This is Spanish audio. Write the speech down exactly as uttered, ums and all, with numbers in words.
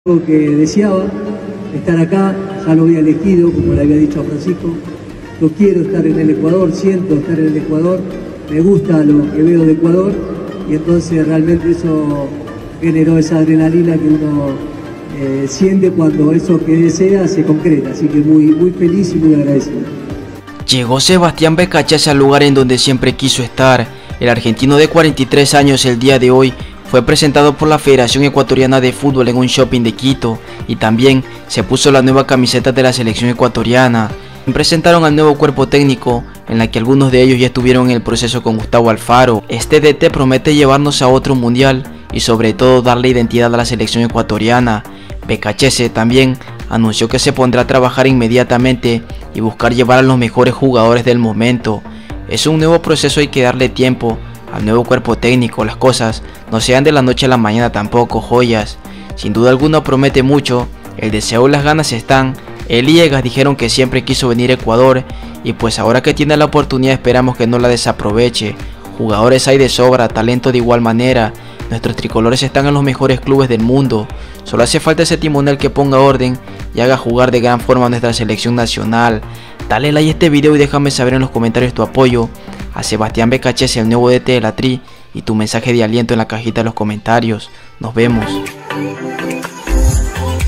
Algo que deseaba, estar acá, ya lo había elegido, como le había dicho a Francisco. Yo quiero estar en el Ecuador, siento estar en el Ecuador, me gusta lo que veo de Ecuador y entonces realmente eso generó esa adrenalina que uno eh, siente cuando eso que desea se concreta, así que muy, muy feliz y muy agradecido. Llegó Sebastián Becachese al lugar en donde siempre quiso estar. El argentino de cuarenta y tres años el día de hoy fue presentado por la Federación Ecuatoriana de Fútbol en un shopping de Quito y también se puso la nueva camiseta de la selección ecuatoriana. Presentaron al nuevo cuerpo técnico, en la que algunos de ellos ya estuvieron en el proceso con Gustavo Alfaro. Este D T promete llevarnos a otro mundial y sobre todo darle identidad a la selección ecuatoriana. Becachese también anunció que se pondrá a trabajar inmediatamente y buscar llevar a los mejores jugadores del momento. Es un nuevo proceso, hay que darle tiempo al nuevo cuerpo técnico, las cosas no sean de la noche a la mañana tampoco, joyas. Sin duda alguna promete mucho, el deseo y las ganas están. Él y Egas dijeron que siempre quiso venir a Ecuador y pues ahora que tiene la oportunidad esperamos que no la desaproveche. Jugadores hay de sobra, talento de igual manera, nuestros tricolores están en los mejores clubes del mundo. Solo hace falta ese timonel que ponga orden y haga jugar de gran forma a nuestra selección nacional. Dale like a este video y déjame saber en los comentarios tu apoyo a Sebastián Becachese, el nuevo D T de la Tri, y tu mensaje de aliento en la cajita de los comentarios. Nos vemos.